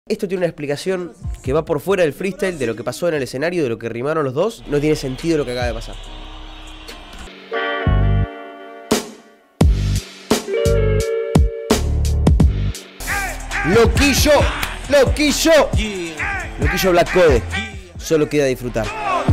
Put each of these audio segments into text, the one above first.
Esto tiene una explicación que va por fuera del freestyle, de lo que pasó en el escenario, de lo que rimaron los dos. No tiene sentido lo que acaba de pasar. Loquillo, loquillo, loquillo Black Code. Solo queda disfrutar.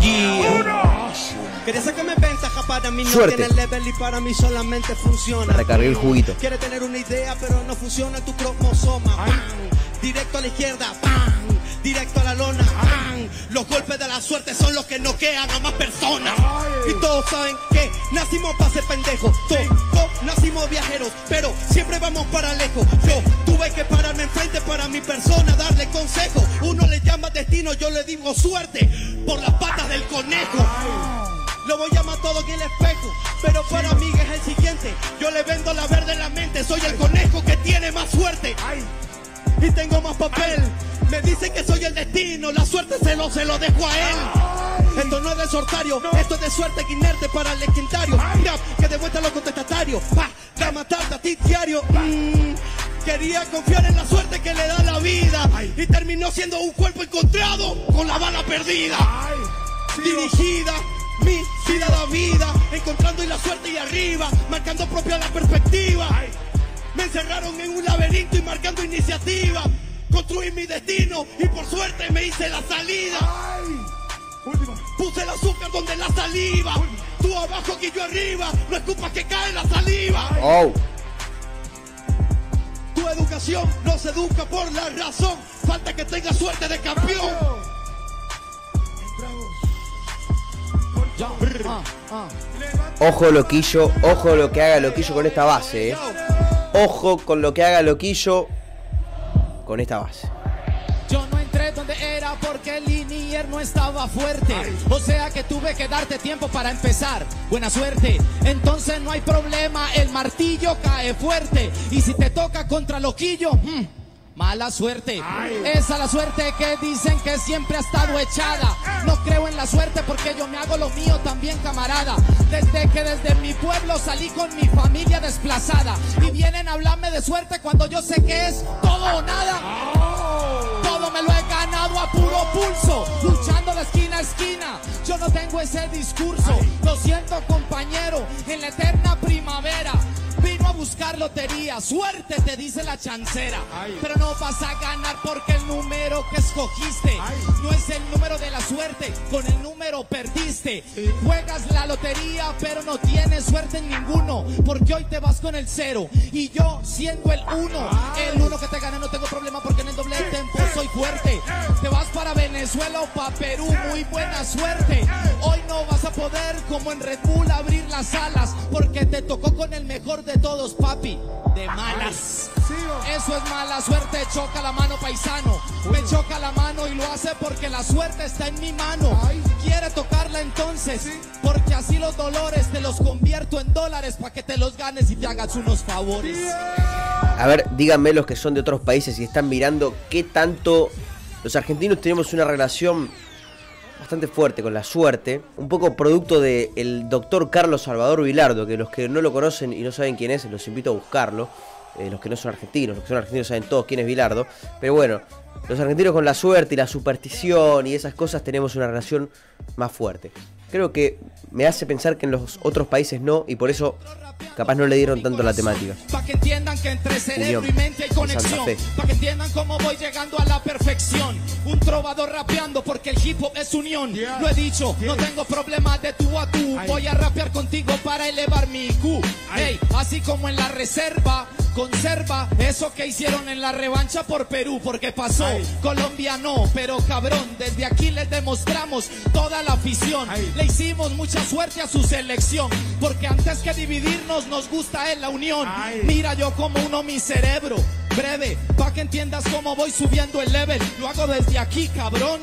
Suerte. Recargué el juguito. Quiere tener una idea, pero no funciona tu cromosoma. Directo a la izquierda, ¡pam! Directo a la lona, ¡pam! Los golpes de la suerte son los que noquean a más personas. Y todos saben que nacimos para ser pendejos. Todos nacimos viajeros, pero siempre vamos para lejos. Yo tuve que pararme enfrente para mi persona, darle consejo. Uno le llama destino, yo le digo suerte por las patas del conejo. Lo voy a llamar todo en el espejo, pero para mí es el siguiente. Yo le vendo la verde en la mente, soy el conejo que tiene más suerte. Y tengo más papel. Me dicen que soy el destino, la suerte se lo dejo a él. Esto no es de sortario, esto es de suerte inerte para el legendario. Rap que demuestra los contestatarios, para matarte a ti diario. Quería confiar en la suerte que le da la vida y terminó siendo un cuerpo encontrado con la bala perdida. Dirigida, mi vida da vida, encontrando y la suerte y arriba, marcando propia la perspectiva. Me encerraron en un laberinto y marcando iniciativa. Construí mi destino y por suerte me hice la salida. Puse el azúcar donde la saliva. Tú abajo y yo arriba. No escupas que cae la saliva. Tu educación no se educa por la razón. Falta que tengas suerte de campeón. Ojo loquillo, ojo lo que haga loquillo con esta base, Ojo con lo que haga loquillo con esta base. Yo no entré donde era porque el linier no estaba fuerte. O sea que tuve que darte tiempo para empezar. Buena suerte, entonces no hay problema. El martillo cae fuerte. Y si te toca contra loquillo, mala suerte. Esa es la suerte que dicen que siempre ha estado echada. No creo en la suerte porque yo me hago lo mío también, camarada. Desde mi pueblo salí con mi familia desplazada. Y vienen a hablarme de suerte cuando yo sé que es todo o nada. Todo me lo he ganado a puro pulso, luchando de esquina a esquina. Yo no tengo ese discurso. Lo siento, compañero, en la eterna primavera vino a buscar lotería, suerte te dice la chancera. Pero no vas a ganar porque el número que escogiste no es el número de la suerte, con el número perdiste. Juegas la lotería pero no tienes suerte en ninguno, porque hoy te vas con el 0 y yo siendo el 1. El 1 que te gane no tengo problema porque en el doble tempo soy fuerte. Te vas para Venezuela o para Perú, muy buena suerte. Hoy no vas a poder como en Red Bull abrir las alas, porque te tocó con el mejor de todos, papi, de malas. Eso es mala suerte, choca la mano, paisano. Me choca la mano y lo hace porque la suerte está en mi mano. Quiere tocarla entonces, porque así los dolores te los convierto en dólares para que te los ganes y te hagas unos favores. A ver, díganme los que son de otros países y están mirando qué tanto los argentinos tenemos una relación bastante fuerte con la suerte, un poco producto del doctor Carlos Salvador Vilardo, que los que no lo conocen y no saben quién es, los invito a buscarlo. Los que no son argentinos, los que son argentinos saben todos quién es Vilardo, pero bueno, los argentinos con la suerte y la superstición y esas cosas tenemos una relación más fuerte. Creo que me hace pensar que en los otros países no, y por eso capaz no le dieron tanto la temática. Para que entiendan que entre cerebro y mente hay conexión, para que entiendan cómo voy llegando a la perfección. Un trovador rapeando porque el hip hop es unión. Lo he dicho, no tengo problemas de tú a tú. Voy a rapear contigo para elevar mi IQ. Hey, así como en la reserva, conserva eso que hicieron en la revancha por Perú, porque pasó. Colombia no, pero cabrón, desde aquí les demostramos toda la afición. Le hicimos mucha suerte a su selección, porque antes que dividirnos nos gusta en la unión. Mira yo como uno mi cerebro breve, pa' que entiendas cómo voy subiendo el level. Lo hago desde aquí, cabrón,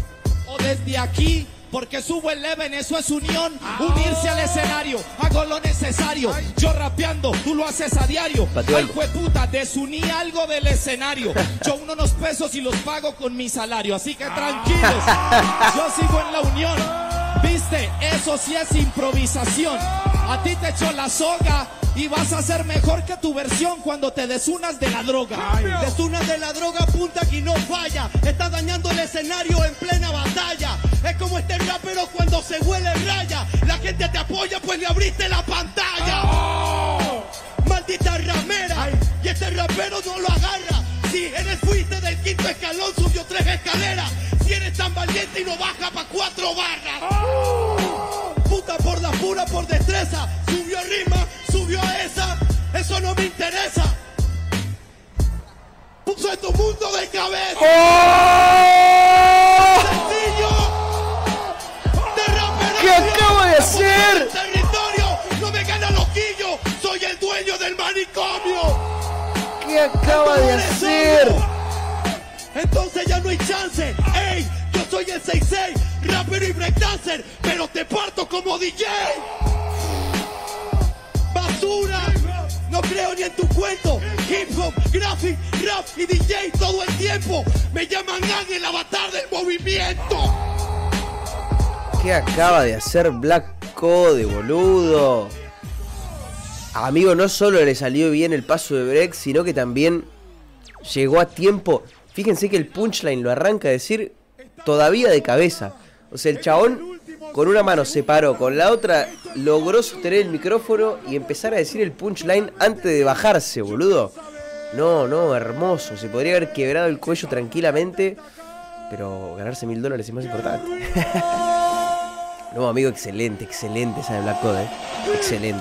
o desde aquí, porque subo el level, eso es unión. Unirse al escenario, hago lo necesario. Yo rapeando, tú lo haces a diario. Ay, jueputa, desuní algo del escenario. Yo uno unos pesos y los pago con mi salario, así que tranquilos, yo sigo en la unión. Viste, eso sí es improvisación. A ti te echó la soga Y vas a ser mejor que tu versión cuando te desunas de la droga. Desunas de la droga, punta que no falla. Estás dañando el escenario en plena batalla. Es como este rapero cuando se huele raya. La gente te apoya pues le abriste la pantalla. Maldita ramera. Y este rapero no lo agarra. Si eres fuiste del quinto escalón, subió 3 escaleras. Si eres tan valiente y no baja pa' 4 barras. Puta por la pura, por destreza. Subió rima, subió a esa. Eso no me interesa. Puso en tu mundo de cabeza. Sencillo. De rapero. ¿Qué acabo de hacer? Territorio. No me gana loquillo. Soy el dueño del manicomio. ¿Qué acaba de hacer? Entonces ya no hay chance. Ey, yo soy el 6'6", rapero y breakdancer, pero te parto como DJ. Basura, no creo ni en tu cuento. Hip hop, graphic, rap y DJ todo el tiempo. Me llaman Ángel, el avatar del movimiento. ¿Qué acaba de hacer Black Code, boludo? Amigo, no solo le salió bien el paso de break, sino que también llegó a tiempo. Fíjense que el punchline lo arranca a decir todavía de cabeza. O sea, el chabón con una mano se paró, con la otra logró sostener el micrófono y empezar a decir el punchline antes de bajarse, boludo. No, hermoso. Se podría haber quebrado el cuello tranquilamente, pero ganarse $1000 es más importante. No, amigo, excelente esa de Black Code, excelente.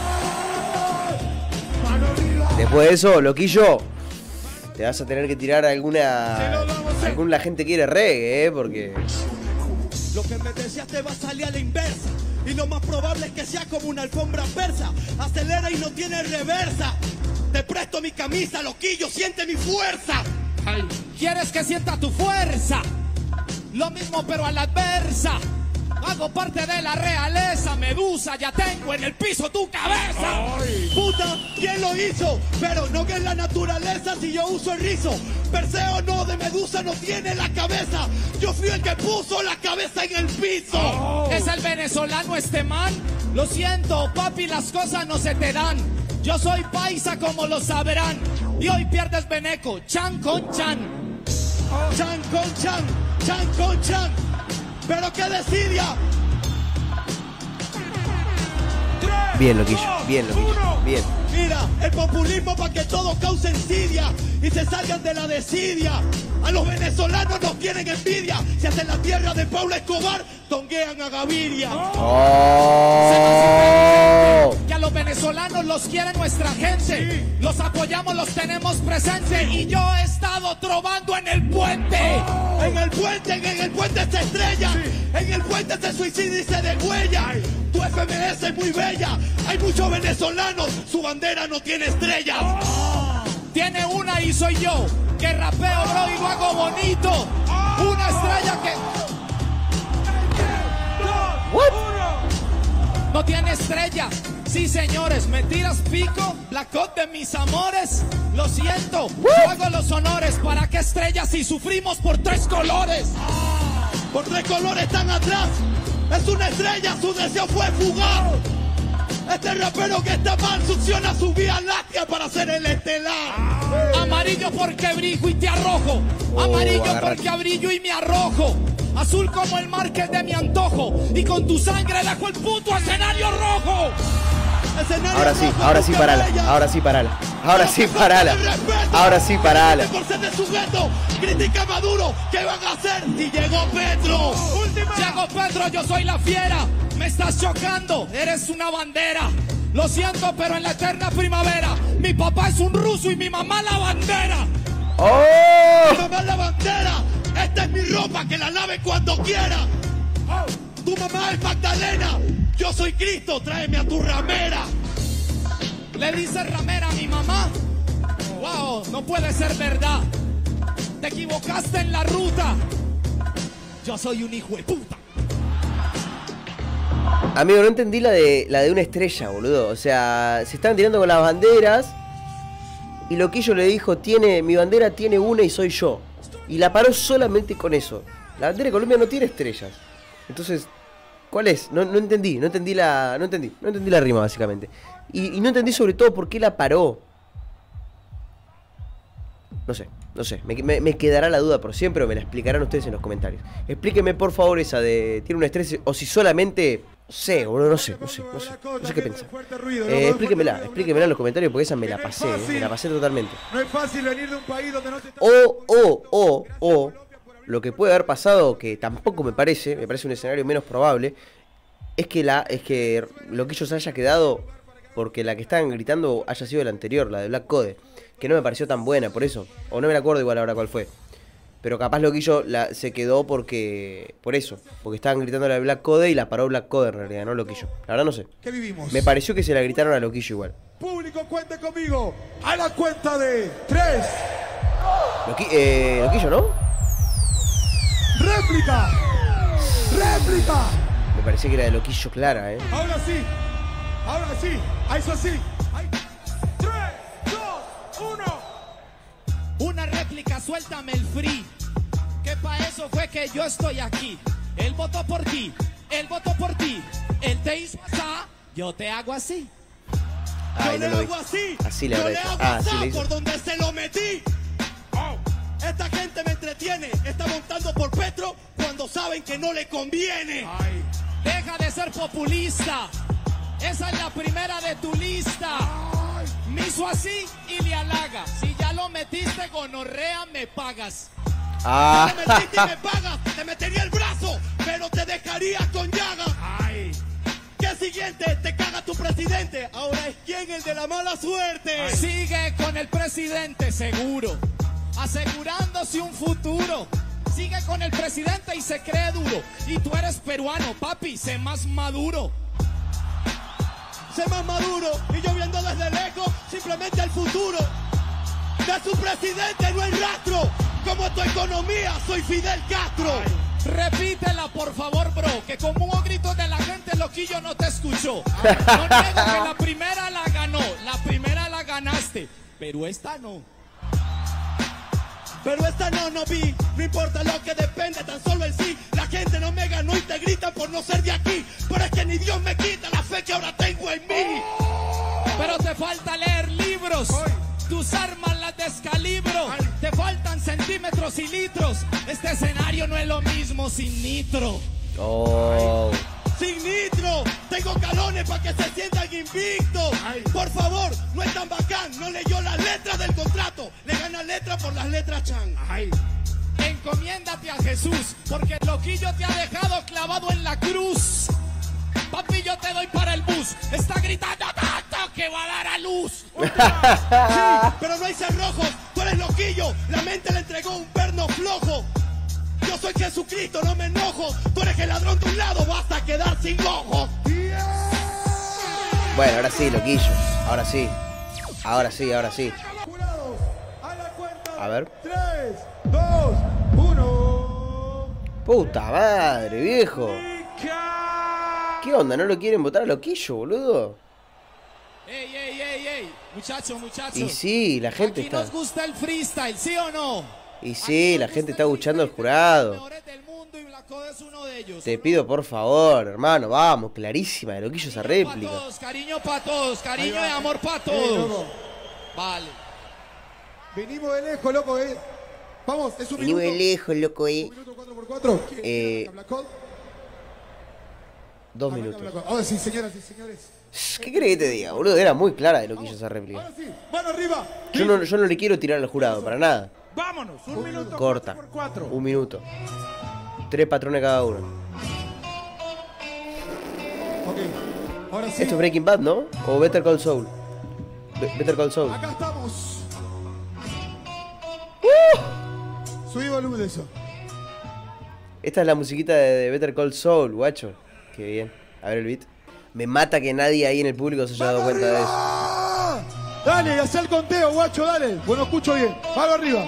Después de eso, loquillo, te vas a tener que tirar alguna la gente quiere reggae, porque lo que me decías te va a salir a la inversa. Y lo más probable es que sea como una alfombra persa. Acelera y no tiene reversa. Te presto mi camisa, loquillo, siente mi fuerza. ¿Quieres que sienta tu fuerza? Lo mismo pero a la adversa. Hago parte de la realeza, Medusa, ya tengo en el piso tu cabeza. Ay. Puta, ¿quién lo hizo? Pero no que es la naturaleza si yo uso el rizo. Perseo no, de Medusa no tiene la cabeza. Yo fui el que puso la cabeza en el piso. Oh. ¿Es el venezolano este man? Lo siento, papi, las cosas no se te dan. Yo soy paisa como lo sabrán. Y hoy pierdes veneco, chan con chan. Chan con chan, chan con chan. Pero qué desidia. Bien, loquillo, bien. Mira, el populismo para que todos causen insidia y se salgan de la desidia. A los venezolanos nos tienen envidia. Si hacen la tierra de Pablo Escobar, tonguean a Gaviria. Que a los venezolanos los quiere nuestra gente. Sí. Los apoyamos, los tenemos presentes. Y yo he estado trovando en el puente. En el puente se estrella. Sí. En el puente se suicida y se degüella. Tu FMS es muy bella. Hay muchos venezolanos, su bandera no tiene estrellas. Tiene una y soy yo, que rapeo, bro, y lo hago bonito. Una estrella que... What? No tiene estrella. Sí, señores, me tiras pico, Black Code de mis amores. Lo siento, yo hago los honores. ¿Para qué estrellas si sufrimos por 3 colores? Por 3 colores están atrás. Es una estrella, su deseo fue fugaz. Este rapero que está mal succiona su vía láctea para ser el estelar. Amarillo porque brillo y te arrojo. Amarillo porque brillo y me arrojo. Azul como el mar que es de mi antojo. Y con tu sangre dejo el puto escenario rojo. Ahora sí, parala. Por ser de sujeto, critica a Maduro. ¿Qué van a hacer si llegó Petro? Llegó Petro, yo soy la fiera. Me estás chocando, eres una bandera. Lo siento, pero en la eterna primavera mi papá es un ruso y mi mamá la bandera. Mi mamá la bandera. Esta es mi ropa, que la lave cuando quiera. Tu mamá es Magdalena. Yo soy Cristo, tráeme a tu ramera. Le dice ramera a mi mamá. Wow, no puede ser verdad. Te equivocaste en la ruta. Yo soy un hijo de puta. Amigo, no entendí la de una estrella, boludo. O sea, se estaban tirando con las banderas y Loquillo le dijo, mi bandera tiene una y soy yo. Y la paró solamente con eso. La bandera de Colombia no tiene estrellas. Entonces, ¿Cuál es? No entendí la rima, básicamente. Y no entendí sobre todo por qué la paró. No sé. Me quedará la duda por siempre o me la explicarán ustedes en los comentarios. Explíqueme por favor esa de tiene un estrés o si solamente... No sé, boludo, no sé qué pensar. Explíquemela en los comentarios porque esa me la pasé totalmente. No es fácil venir de un país donde no se... O lo que puede haber pasado, que tampoco me parece un escenario menos probable, es que Loquillo se haya quedado porque la que estaban gritando haya sido la anterior, la de Black Code, que no me pareció tan buena, por eso, o no me acuerdo igual ahora cuál fue. Pero capaz Loquillo se quedó por eso, porque estaban gritando la de Black Code y la paró Black Code en realidad, no Loquillo. La verdad no sé. ¿Qué vivimos? Me pareció que se la gritaron a Loquillo igual. Público, cuente conmigo. A la cuenta de 3. Loquillo, ¿no? ¡Réplica! Me parecía que era de Loquillo clara, Ahora sí. A eso sí. 3, 2, 1. Una réplica, suéltame el free. Que pa' eso fue que yo estoy aquí. Él votó por ti, él te hizo así, yo te hago así. Ay, yo no le hago así. Así le yo habrá le hecho. hago Ah, así sí le hizo. por donde se lo metí. Esta gente me entretiene. Está montando por Petro cuando saben que no le conviene. Deja de ser populista. Esa es la primera de tu lista. Me hizo así y le halaga. Si ya lo metiste, gonorrea, me pagas. Si te metiste y me pagas, te metería el brazo, pero te dejaría con llaga. ¿Qué siguiente? Te caga tu presidente. Ahora es quien, el de la mala suerte. Sigue con el presidente seguro, asegurándose un futuro. Sigue con el presidente y se cree duro. Y tú eres peruano, papi, sé más maduro. Sé más maduro y yo viendo desde lejos simplemente el futuro. De su presidente no hay rastro. Como tu economía, soy Fidel Castro. Repítela por favor, bro, que como hubo gritos de la gente, Loquillo no te escuchó. No niego que la primera la ganó, la primera la ganaste, pero esta no. Pero esta no vi, no importa lo que depende, tan solo el sí. La gente no me ganó y te gritan por no ser de aquí. Pero es que ni Dios me quita la fe que ahora tengo en mí. Pero te falta leer libros, tus armas las descalibro. Te faltan centímetros y litros. Este escenario no es lo mismo sin nitro. Sin nitro, tengo calones para que se sientan invictos. Por favor, no es tan bacán, no leyó las letras del contrato. Le gana letra por las letras Chan. Encomiéndate a Jesús, porque el Loquillo te ha dejado clavado en la cruz. Papi, yo te doy para el bus. Está gritando tanto que va a dar a luz. Sí, pero no hay cerrojos, tú eres Loquillo. La mente le entregó un perno flojo. Yo soy Jesucristo, no me enojo. Tú eres el ladrón de un lado, vas a quedar sin ojos. Bueno, ahora sí, Loquillo. Ahora sí. A ver. 3, 2, 1. Puta madre, viejo. ¿Qué onda? ¿No lo quieren votar a Loquillo, boludo? Ey, muchachos. Y sí, la gente Aquí está... nos gusta el freestyle, ¿sí o no? Y sí, la gente está escuchando al jurado. Mejores del mundo y Black Code es uno de ellos. Te pido por favor, hermano, vamos, clarísima de Loquillo esa réplica. Cariño para todos, cariño y amor para todos. Vale. Venimos de lejos, loco, Vamos, es un Venimos minuto. de lejos, loco, Un minuto 4x4. 2 minutos. Ahora sí, señoras y señores. ¿Qué crees que te diga, boludo? Era muy clara de Loquillo esa réplica. Ahora sí, mano arriba. Yo no le quiero tirar al jurado, para nada. Vámonos, un minuto. Corta. 4x4. 1 minuto. 3 patrones cada uno. Ok, ahora sí. Esto es Breaking Bad, ¿no? O Better Call Saul. Better Call Saul. Acá estamos. Subí volumen de eso. Esta es la musiquita de Better Call Saul, guacho. Qué bien. A ver el beat. Me mata que nadie ahí en el público se haya dado cuenta de eso. Dale, haz el conteo, guacho, dale. Bueno, escucho bien. Mano arriba.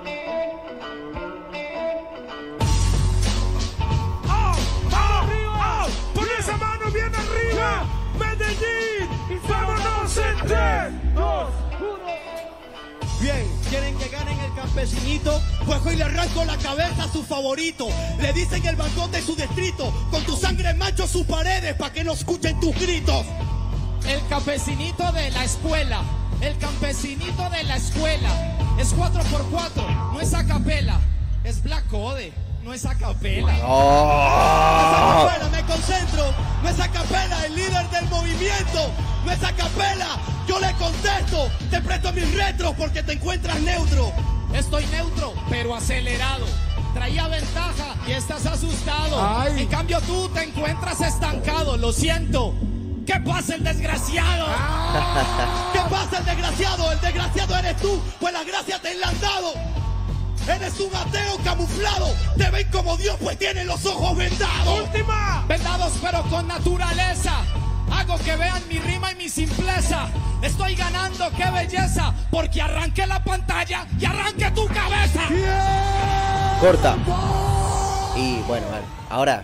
Pon esa mano bien arriba. Medellín. Vámonos en 3, 2, 1. Bien, quieren que ganen el campeonato. campesinito, pues hoy le arranco la cabeza a su favorito. Le dicen el bandón de su distrito, con tu sangre mancho sus paredes pa' que no escuchen tus gritos. El campesinito de la escuela, el campesinito de la escuela. Es 4x4, no es a capela. Es Black Code, no es a capela. ¡Oh! No es a capela, me concentro. No es a capela, el líder del movimiento. No es a capela, yo le contesto. Te presto mis retros porque te encuentras neutro. Estoy neutro, pero acelerado. Traía ventaja y estás asustado. En cambio tú te encuentras estancado. Lo siento. ¿Qué pasa el desgraciado? ¿Qué pasa el desgraciado? El desgraciado eres tú, pues la gracia te la han dado. Eres un ateo camuflado. Te ven como Dios, pues tienes los ojos vendados. ¡Última! Vendados pero con naturaleza. Hago que vean mi rima y mi simpleza. Estoy ganando, qué belleza. Porque arranqué la pantalla y arranqué tu cabeza. Corta. Y bueno, ahora.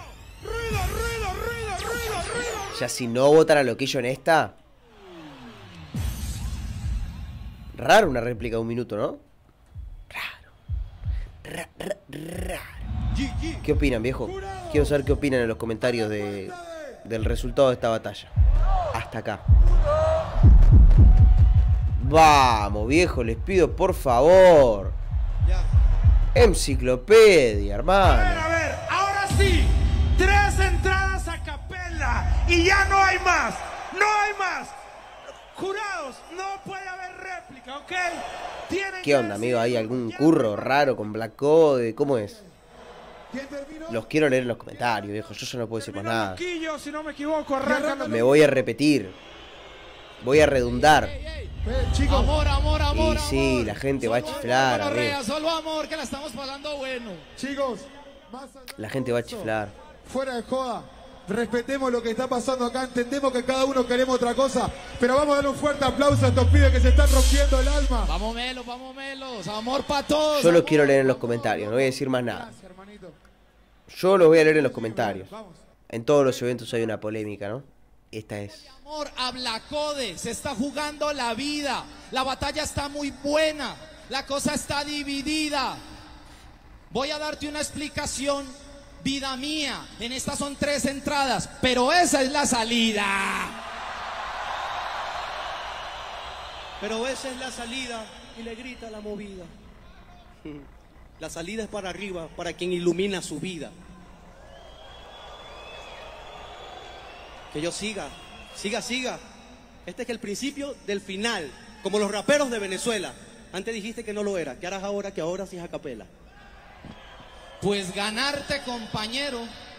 Ya si no votan a Loquillo en esta. Raro una réplica de un minuto, ¿no? Raro. ¿Qué opinan, viejo? Quiero saber qué opinan en los comentarios del resultado de esta batalla. Hasta acá. Vamos, viejo, les pido por favor. Enciclopedia, hermano. A ver, ahora sí. 3 entradas a capela y ya no hay más. No hay más. Jurados, no puede haber réplica, ¿ok? ¿Qué onda, amigo? ¿Hay algún curro raro con Black Code? ¿Cómo es? Los quiero leer en los comentarios, viejo. Yo ya no puedo decir más nada. Loquillo, si no me equivoco, arranca. Me voy a repetir. Voy a redundar. Chicos, Amor, amor, amor. Y sí, la gente va a chiflar, amigo. Solo amor, que la estamos pasando bueno. chicos, más allá La gente va a chiflar. fuera de joda, respetemos lo que está pasando acá, entendemos que cada uno queremos otra cosa, pero vamos a dar un fuerte aplauso a estos pibes que se están rompiendo el alma. Vamos melos, amor para todos. Yo los quiero leer en los comentarios, no voy a decir más nada. Gracias, hermanito. Yo los voy a leer en los comentarios. Vamos. En todos los eventos hay una polémica, ¿no? Esta es. Amor, habla Code, se está jugando la vida. La batalla está muy buena, la cosa está dividida. Voy a darte una explicación, vida mía. En estas son 3 entradas, pero esa es la salida. Pero esa es la salida y le grita la movida. La salida es para arriba, para quien ilumina su vida. Que yo siga. Este es el principio del final, como los raperos de Venezuela. Antes dijiste que no lo era, ¿qué harás ahora? Que ahora sí es a capela. Pues ganarte, compañero.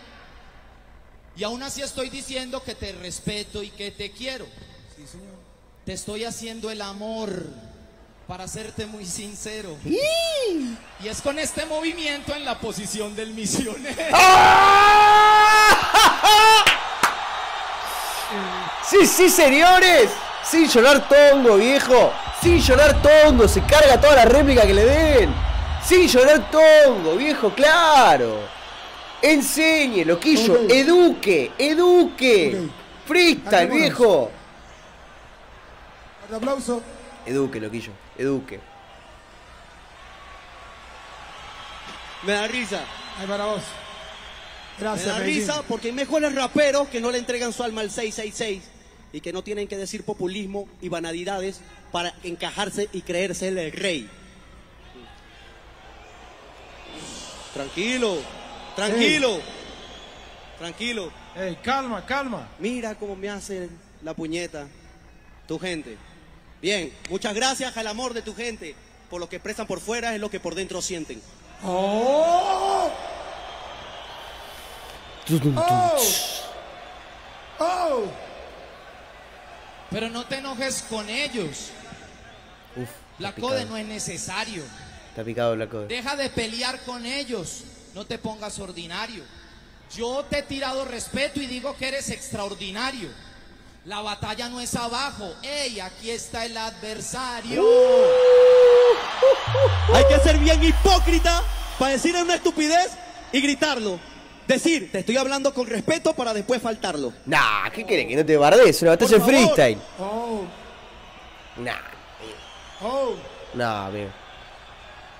Y aún así estoy diciendo que te respeto y que te quiero. Sí, señor. Te estoy haciendo el amor, para serte muy sincero. Y es con este movimiento en la posición del misionero. Sí, señores. Sin llorar tongo, viejo. Sin llorar tongo. Se carga toda la réplica que le den. Sin llorar tongo, viejo, claro. Enseñe, Loquillo. Ok. Eduque. Ok. Freestyle, Acá viejo. Un aplauso. Eduque, Loquillo. Eduque. Me da risa. Ahí para vos. Me Gracias, da Medellín. risa porque hay mejores raperos que no le entregan su alma al 666 y que no tienen que decir populismo y banalidades para encajarse y creerse el rey. Tranquilo. Ey, calma. Mira cómo me hace la puñeta tu gente. Bien, muchas gracias al amor de tu gente. Por lo que expresan por fuera es lo que por dentro sienten. ¡Oh! ¡Oh! Pero no te enojes con ellos. Uf. La está Code picado. no es necesario. Está picado Black Code. Deja de pelear con ellos. No te pongas ordinario. Yo te he tirado respeto y digo que eres extraordinario. La batalla no es abajo. ¡Ey! Aquí está el adversario. Hay que ser bien hipócrita para decir una estupidez y gritarlo. Decir, te estoy hablando con respeto para después faltarlo. Nah, ¿qué querés? Que no te bardees. Una batalla en Por favor. freestyle. ¡Oh! Nah, ¡Oh! nah, amigo.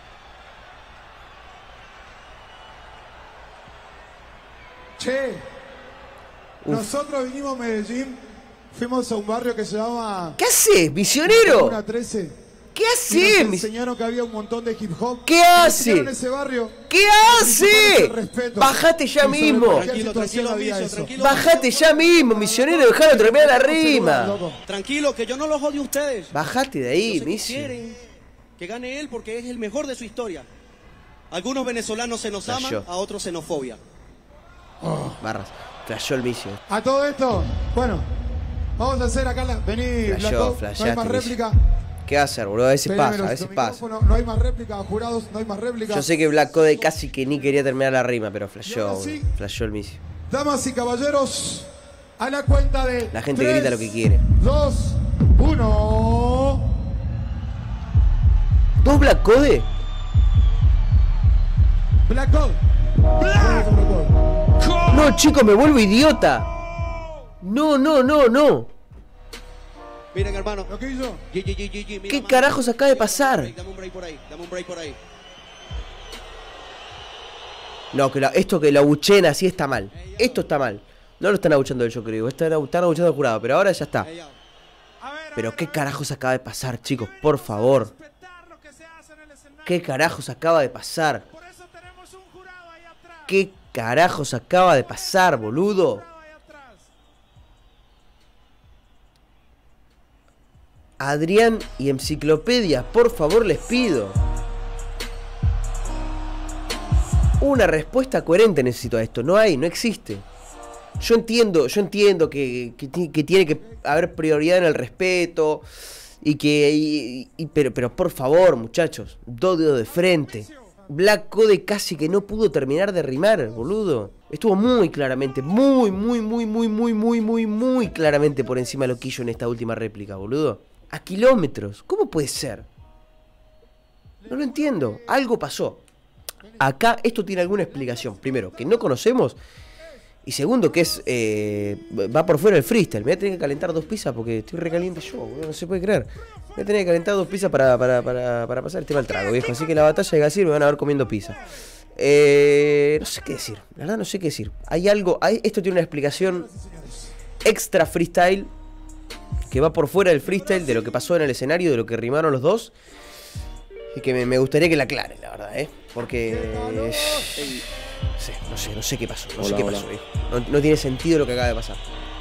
Che, nosotros vinimos a Medellín, fuimos a un barrio que se llama... ¿Qué haces, misionero? Una 13. ¿Qué Y nos haces? enseñaron que había un montón de hip hop. ¿Qué Nos hace? enseñaron ese barrio. ¿Qué hace? Respeto. Bajate ya Y sobre mismo. cualquier Tranquilo, situación tranquilo, había Micio, eso. tranquilo. Bajate ya mismo, misionero, dejalo terminar la rima. Loco. Tranquilo, que yo no los odio a ustedes. Bajate de Yo ahí, sé que micio. quieren que gane él porque es el mejor de su historia. Algunos venezolanos se nos aman, Flasheó. a otros xenofobia. Barras. Flashó el micio. A todo esto, bueno, vamos a hacer acá la... Vení, Flasheó, Blanco, no hay flasheaste, más Micio. réplica. ¿Qué va a hacer, boludo? A veces Pégueme pasa, a veces nuestro pasa. micrófono, no hay más réplica, jurados, no hay más réplica. Yo sé que Black Code casi que ni quería terminar la rima, pero Y flashó, ahora sí. boludo. Flashó el micio. Damas y caballeros, a la cuenta de... La gente grita lo que quiere. 2, 1... ¿Dos Black Code? Black Gold. No, chicos, me vuelvo idiota. No, no, no, no. Miren, hermano. ¿Lo que hizo? Mira, ¿Qué mano. carajos acaba de pasar? Dame un break por ahí, dame un break por ahí. No, esto que lo abuchen así está mal. Esto está mal. No lo están abuchando yo creo. Están abuchando al jurado, pero ahora ya está. Ey, ya. Pero ¿qué carajos acaba de pasar, chicos? Por favor. Respetar lo que se hace en el escenario. ¿Qué carajos acaba de pasar? Por eso tenemos un jurado ahí atrás. ¿Qué carajos acaba de pasar, boludo? Jurado ahí atrás. Adrián y Enciclopedia, por favor les pido. Una respuesta coherente necesito a esto. No hay, no existe. Yo entiendo que tiene que haber prioridad en el respeto. Pero por favor, muchachos, dos dedos de frente. Black Code casi que no pudo terminar de rimar, boludo. Estuvo muy claramente, muy claramente por encima de Loquillo en esta última réplica, boludo. A kilómetros. ¿Cómo puede ser? No lo entiendo. Algo pasó. Acá esto tiene alguna explicación. Primero, que no conocemos. Y segundo, que es va por fuera el freestyle. Me voy a tener que calentar 2 pizzas porque estoy recaliente yo, boludo. No se puede creer. Me voy a tener que calentar 2 pizzas para pasar el tema al trago, viejo. Así que la batalla de Gasir me van a ver comiendo pizza. No sé qué decir. La verdad no sé qué decir. Hay algo. Esto tiene una explicación extra freestyle. Que va por fuera del freestyle, de lo que pasó en el escenario, de lo que rimaron los dos. Y que me gustaría que la aclaren, la verdad, porque... no sé qué pasó, no sé qué pasó, viejo. No tiene sentido lo que acaba de pasar.